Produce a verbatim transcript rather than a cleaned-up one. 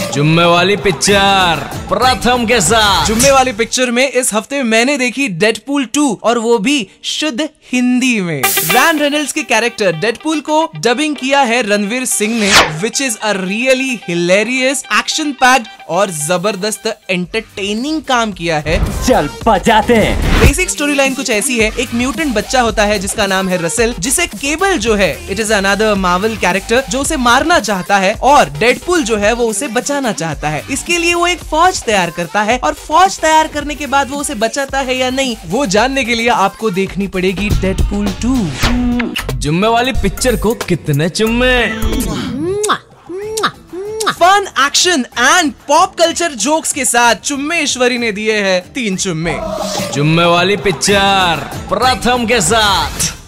जुम्मे वाली पिक्चर प्रथम के साथ। जुम्मे वाली पिक्चर में इस हफ्ते मैंने देखी डेडपूल टू, और वो भी शुद्ध हिंदी में। रैन रेनल्ड्स के कैरेक्टर डेडपूल को डबिंग किया है रणवीर सिंह ने, which is a really hilarious, action packed और जबरदस्त एंटरटेनिंग काम किया है। चल बजाते हैं। बेसिक स्टोरी लाइन कुछ ऐसी है, एक म्यूटेंट बच्चा होता है जिसका नाम है रसेल, जिसे केबल जो है, it is another Marvel character, जो उसे मारना चाहता है, और डेडपूल जो है वो उसे बचाना चाहता है। इसके लिए वो एक फौज तैयार करता है, और फौज तैयार करने के बाद वो उसे बचाता है या नहीं, वो जानने के लिए आपको देखनी पड़ेगी डेडपूल टू। जुम्मे वाली पिक्चर को कितने चुम्मे। Fun, action and pop culture jokes के साथ चुम्मेश्वरी ने दिए हैं तीन चुम्मे। जुम्मे वाली पिक्चर प्रथम के साथ।